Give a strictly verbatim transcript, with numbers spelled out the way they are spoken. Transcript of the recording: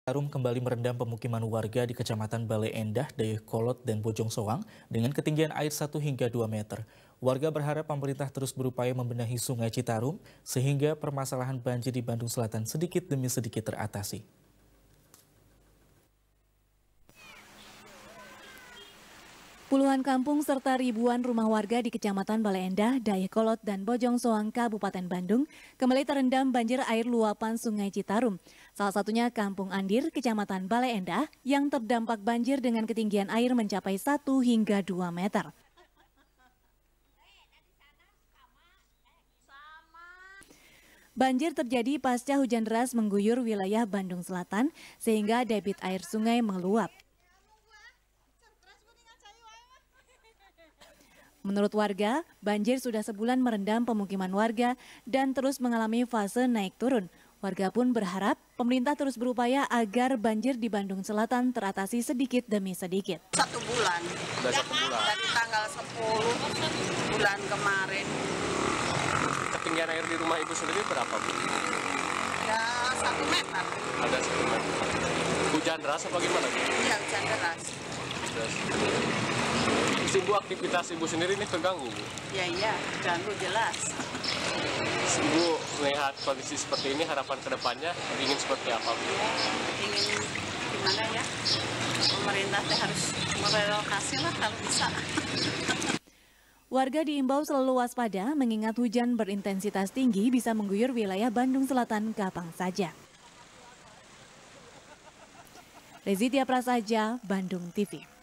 Citarum kembali merendam pemukiman warga di Kecamatan Bale Endah, Dayakolot, dan Bojong Soang dengan ketinggian air satu hingga dua meter. Warga berharap pemerintah terus berupaya membenahi Sungai Citarum sehingga permasalahan banjir di Bandung Selatan sedikit demi sedikit teratasi. Puluhan kampung serta ribuan rumah warga di Kecamatan Bale Endah, Dayakolot, dan Bojong Soang, Kabupaten Bandung kembali terendam banjir air luapan Sungai Citarum. Salah satunya Kampung Andir, Kecamatan Bale Endah, yang terdampak banjir dengan ketinggian air mencapai satu hingga dua meter. Banjir terjadi pasca hujan deras mengguyur wilayah Bandung Selatan sehingga debit air sungai meluap. Menurut warga, banjir sudah sebulan merendam pemukiman warga dan terus mengalami fase naik turun. Warga pun berharap pemerintah terus berupaya agar banjir di Bandung Selatan teratasi sedikit demi sedikit. Satu bulan, Sudah satu bulan. dari tanggal sepuluh bulan kemarin. Ketinggian air di rumah ibu sendiri berapa, Bu? Ya satu meter. Ada satu meter. Hujan deras apa gimana, Bu? Ya hujan deras. Deras. Terus ibu, aktivitas ibu sendiri ini terganggu, Bu? Ya iya, ganggu jelas. Ibu melihat kondisi seperti ini, harapan kedepannya ingin seperti apa, Bu? Ingin gimana ya? Pemerintah teh harus merelokasi lah kalau bisa. Warga diimbau selalu waspada mengingat hujan berintensitas tinggi bisa mengguyur wilayah Bandung Selatan kapan saja. Rezitia Prasaja, Bandung T V.